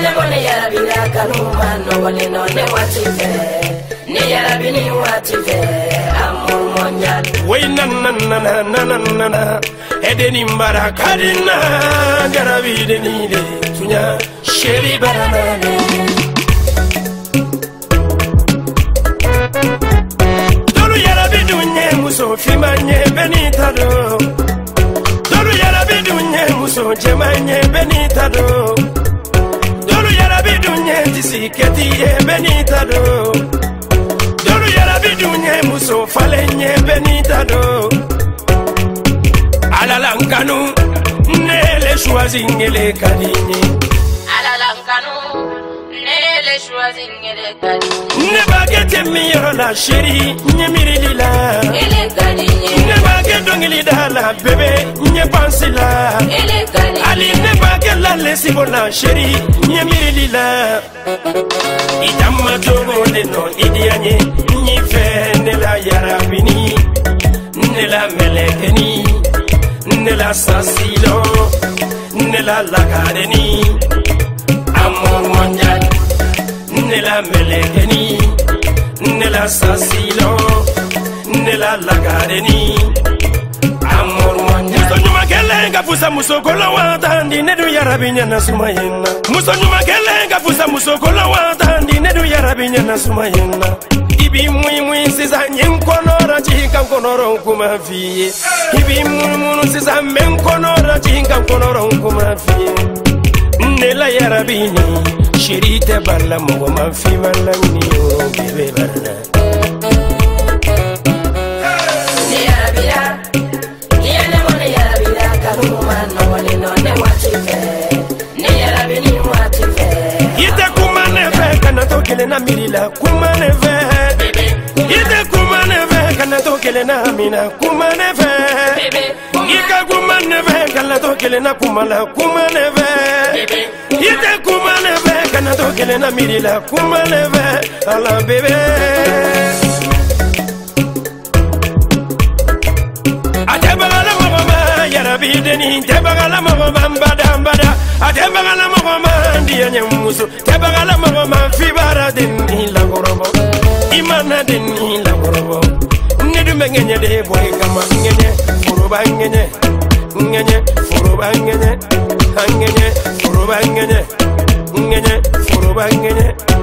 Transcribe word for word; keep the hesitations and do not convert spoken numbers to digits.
ne bone yarabira kanuma no wale no ne watife ne yarabini watife amur monjal way nan nan nan nan nan edeni mbara kadina jarabi deni de tunya sheri barana dolu yarabi dunye muso fimanye benitado dolu yarabi dunye muso jemanye benitado dolu yarabi dunye disiketi benitado dolu yarabi dunye muso falenye benitado alalankanu nele choisi ngele kadinye alalankanu nele choisi ngele kadinye ne bagete miyoro la chéri nyemiri lila ele kadinye ne bagete ngili dala bébé nye pansila ele kadinye ali ne bagete la lesibo la chéri nyemiri lila idamma togo de no idianye nyi fe ne la yarabini ne la melekeni ne la sasilo ne la lakareni amor mondial ne la melekeni ne la sasilo ne la lakareni amor mondial muso nyuma kelenga fusa musokola watandi ne du yarabinya na sumayena muso nyuma kelenga fusa musokola watandi ne du yarabinya na sumayena ibi mui mui sisa nyenkonora chika konoro kuma fiye ibi mui mui sisa menkonora chika konoro kuma fiye nela yarabini shirite balla mo ma fi balla ni o bebe barna ne yarabira ni ne bone yarabira kanuma no wale no ne watife ne yarabini watife yite kuma ne fe kana to kele na mirila kuma ne fe ite kuma ne fe kana to kele na mina kuma ne fe ika kuma ne fe kana to kele na kuma la kuma ne fe ite kuma ne fe kana to kele na mirila kuma ne fe ala bebe ate bagala mama yarabi deni te bagala mama mbada mbada ate bagala mama ndiye nyemuso te bagala mama fibara deni la gorobo imana deni la gorobo nedu mengenye de boy kama ngenye furuba ngenye ngenye furuba ngenye ngenye furuba ngenye ngenye furuba ngenye